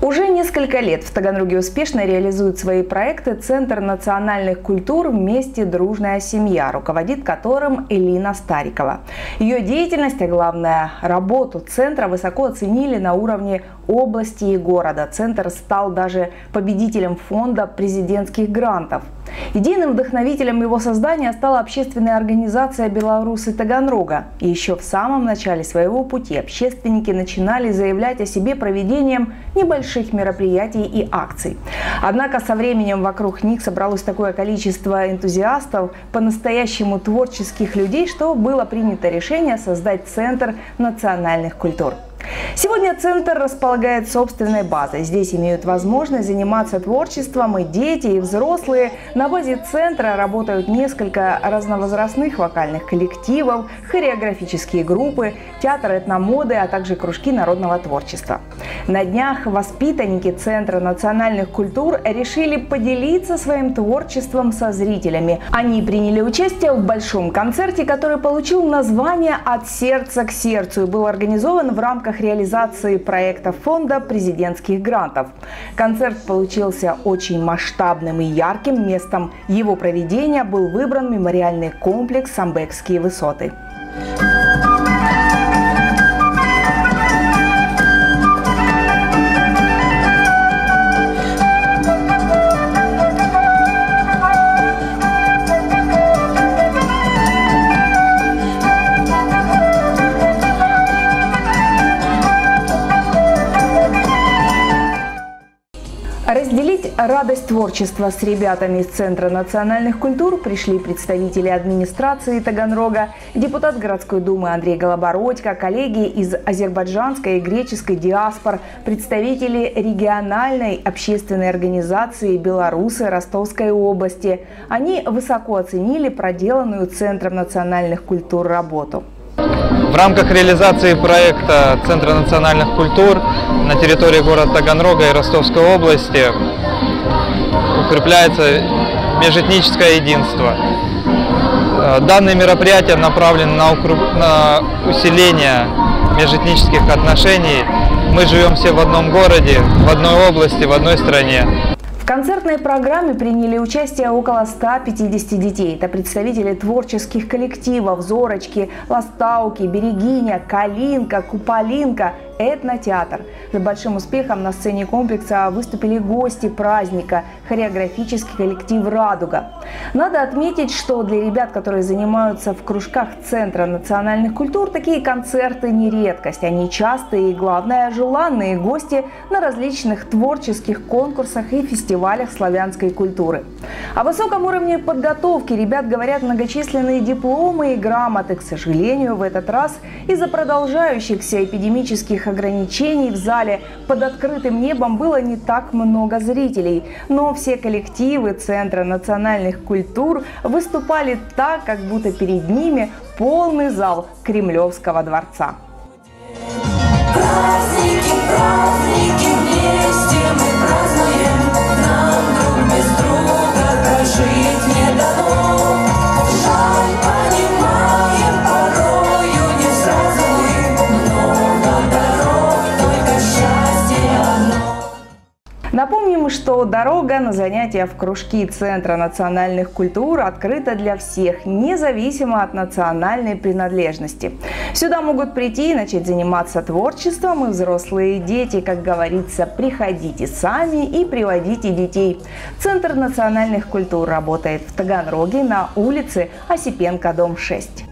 Уже несколько лет в Таганроге успешно реализует свои проекты Центр национальных культур «Вместе дружная семья», руководит которым Элина Старикова. Ее деятельность, а главное работу центра высоко оценили на уровне области и города. Центр стал даже победителем фонда президентских грантов. Идейным вдохновителем его создания стала общественная организация «Белорусы Таганрога». И еще в самом начале своего пути общественники начинали заявлять о себе проведением небольших мероприятий и акций. Однако со временем вокруг них собралось такое количество энтузиастов, по-настоящему творческих людей, что было принято решение создать Центр национальных культур. Сегодня центр располагает собственной базой. Здесь имеют возможность заниматься творчеством и дети, и взрослые. На базе центра работают несколько разновозрастных вокальных коллективов, хореографические группы, театр этномоды, а также кружки народного творчества. На днях воспитанники Центра национальных культур решили поделиться своим творчеством со зрителями. Они приняли участие в большом концерте, который получил название «От сердца к сердцу» и был организован в рамках реализации проекта фонда президентских грантов. Концерт получился очень масштабным и ярким. Местом его проведения был выбран мемориальный комплекс «Самбекские высоты». Разделить радость творчества с ребятами из Центра национальных культур пришли представители администрации Таганрога, депутат городской думы Андрей Голобородько, коллеги из азербайджанской и греческой диаспор, представители региональной общественной организации «Белорусы» Ростовской области. Они высоко оценили проделанную Центром национальных культур работу. В рамках реализации проекта Центра национальных культур на территории города Таганрога и Ростовской области укрепляется межэтническое единство. Данные мероприятия направлены на усиление межэтнических отношений. Мы живем все в одном городе, в одной области, в одной стране. В концертной программе приняли участие около 150 детей. Это представители творческих коллективов «Зорочки», «Ластауки», «Берегиня», «Калинка», «Куполинка», «Этнотеатр». С большим успехом на сцене комплекса выступили гости праздника – хореографический коллектив «Радуга». Надо отметить, что для ребят, которые занимаются в кружках Центра национальных культур, такие концерты не редкость. Они частые и, главное, желанные гости на различных творческих конкурсах и фестивалях славянской культуры. О высоком уровне подготовки ребят говорят многочисленные дипломы и грамоты. К сожалению, в этот раз из-за продолжающихся эпидемических ограничений в зале под открытым небом было не так много зрителей. Но все коллективы Центра национальных культур выступали так, как будто перед ними полный зал Кремлевского дворца. Праздники, праздники, вместе мы празднуем, нам друг без друга прожить не дано. Жаль, понимаем, порою не сразу мы, много дорог, только счастье одно. Напомним, что дорога на занятия в кружки Центра национальных культур открыта для всех, независимо от национальной принадлежности. Сюда могут прийти и начать заниматься творчеством и взрослые, и дети. Как говорится, приходите сами и приводите детей. Центр национальных культур работает в Таганроге на улице Осипенко, дом 6.